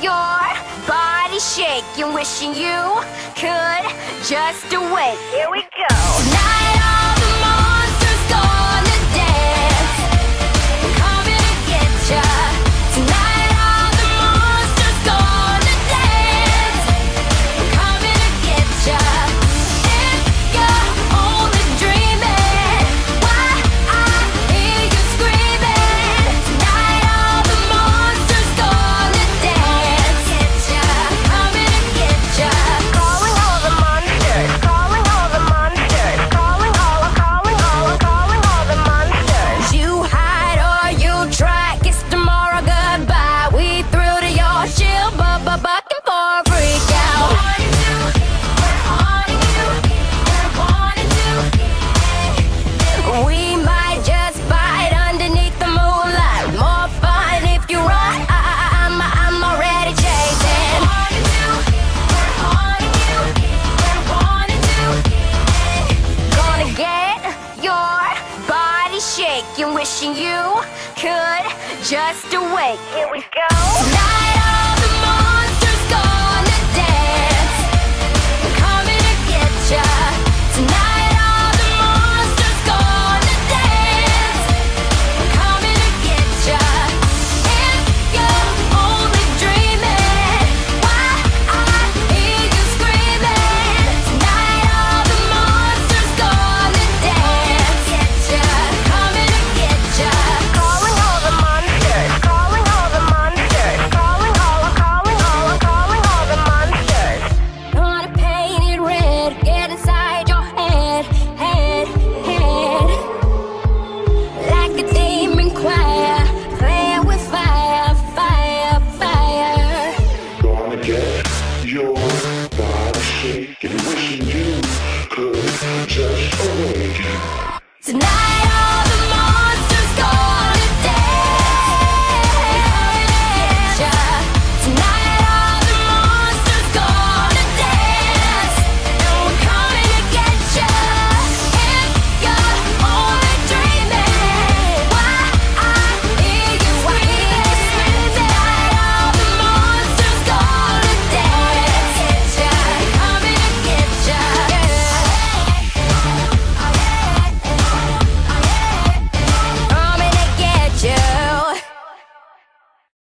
your body shaking, wishing you could just awake. Here we go. Tonight all the monsters gonna dance, coming to get ya. Tonight all the monsters gonna dance, coming to get ya. If you're only dreaming, why I hear you screaming. Tonight all the monsters gonna dance, get ya, coming to get ya. Calling all the monsters, calling all the monsters, calling all the monsters. You hide or you try, kiss tomorrow goodbye. We threw to your shield, bucking for a freak out. We might just fight underneath the moonlight. More fun if you run. I'm already chasing. Gonna get your body shaking, wishing you could just awake. Here we go.